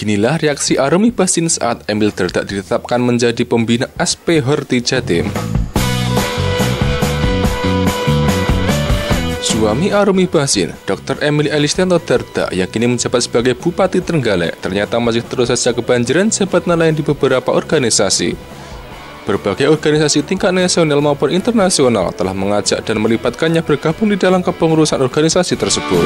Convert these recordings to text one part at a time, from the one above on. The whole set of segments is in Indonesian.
Beginilah reaksi Arumi Basin saat Emil Dardak ditetapkan menjadi pembina SP Horti Jatim. Suami Arumi Basin, Dr. Emil Elistianto Dardak, yang kini menjabat sebagai Bupati Trenggalek, ternyata masih terus saja kebanjiran jabatan lain di beberapa organisasi. Berbagai organisasi tingkat nasional maupun internasional telah mengajak dan melibatkannya bergabung di dalam kepengurusan organisasi tersebut.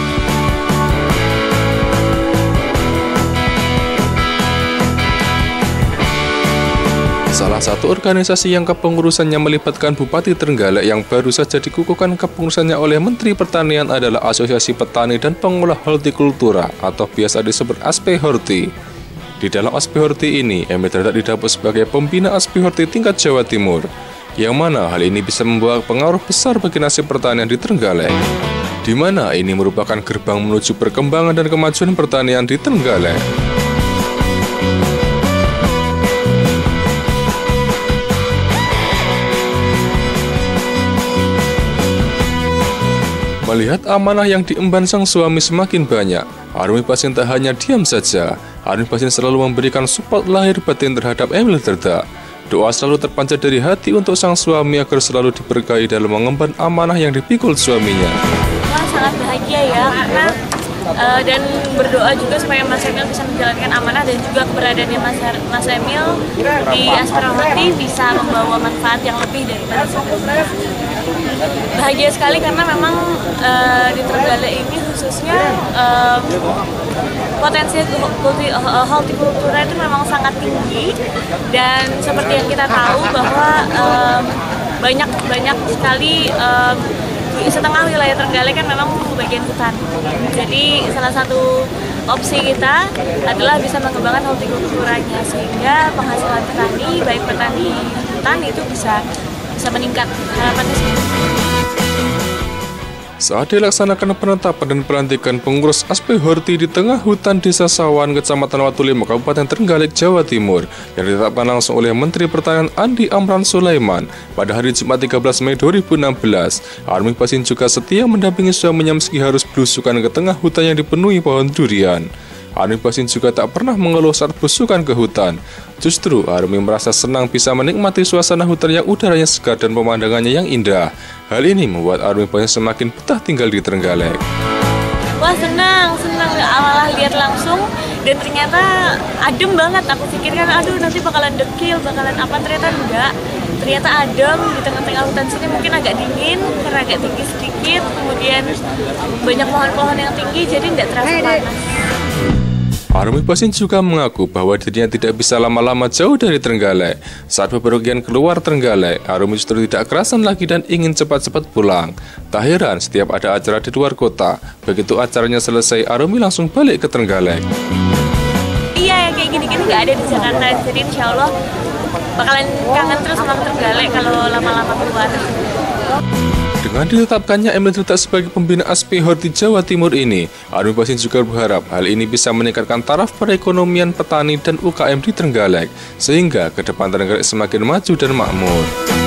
Salah satu organisasi yang kepengurusannya melibatkan Bupati Trenggalek yang baru saja dikukuhkan kepengurusannya oleh Menteri Pertanian adalah Asosiasi Petani dan Pengolah Hortikultura atau biasa disebut ASP Horti. Di dalam ASP Horti ini, Emil Dardak didapuk sebagai pembina ASP Horti tingkat Jawa Timur, yang mana hal ini bisa membawa pengaruh besar bagi nasib pertanian di Trenggalek, di mana ini merupakan gerbang menuju perkembangan dan kemajuan pertanian di Trenggalek. Melihat amanah yang diemban sang suami semakin banyak, Arumi Basin tak hanya diam saja. Arumi Basin selalu memberikan support lahir batin terhadap Emil Dardak. Doa selalu terpancar dari hati untuk sang suami agar selalu diberkahi dalam mengemban amanah yang dipikul suaminya. Sangat bahagia ya, karena dan berdoa juga supaya Mas Emil bisa menjalankan amanah dan juga keberadaannya Mas Emil di ASP Horti bisa membawa manfaat yang lebih daripada sebelumnya. Bahagia sekali karena memang di Trenggalek ini khususnya potensi hortikultura itu memang sangat tinggi, dan seperti yang kita tahu bahwa banyak sekali setengah wilayah Trenggalek kan memang bagian hutan. Jadi salah satu opsi kita adalah bisa mengembangkan hortikulturanya sehingga penghasilan petani, baik petani hutan itu bisa meningkat. Harapannya seperti itu. Saat dilaksanakan penetapan dan pelantikan pengurus ASP Horti di tengah hutan Desa Sawan, Kecamatan Watulimo, Kabupaten Trenggalek, Jawa Timur, yang ditetapkan langsung oleh Menteri Pertanian Andi Amran Sulaiman pada hari Jumat 13 Mei 2016, Arumi Basin juga setia mendampingi suaminya meski harus belusukan ke tengah hutan yang dipenuhi pohon durian. Arumi Basin juga tak pernah mengeluh saat belusukan ke hutan. Justru Arumi merasa senang bisa menikmati suasana hutan yang udaranya segar dan pemandangannya yang indah. Hal ini membuat Arumi Basin semakin betah tinggal di Trenggalek. Wah, senang malah lihat langsung, dan ternyata adem banget. Aku pikirkan aduh nanti bakalan dekil, bakalan apa, ternyata enggak. Ternyata adem di tengah-tengah hutan sini, mungkin agak dingin karena agak tinggi sedikit, kemudian banyak pohon-pohon yang tinggi jadi tidak terasa panas. Arumi Basin juga mengaku bahwa dirinya tidak bisa lama-lama jauh dari Trenggalek. Saat bepergian keluar Trenggalek, Arumi justru tidak kerasan lagi dan ingin cepat-cepat pulang. Tak heran setiap ada acara di luar kota, begitu acaranya selesai, Arumi langsung balik ke Trenggalek. Iya, kayak gini-gini nggak ada di Jakarta, jadi insya Allah bakalan kangen terus sama Trenggalek kalau lama-lama keluar. Dengan ditetapkannya Emil Dardak sebagai pembina ASP Horti Jawa Timur ini, Arumi Basin juga berharap hal ini bisa meningkatkan taraf perekonomian petani dan UKM di Trenggalek, sehingga ke depan Trenggalek semakin maju dan makmur.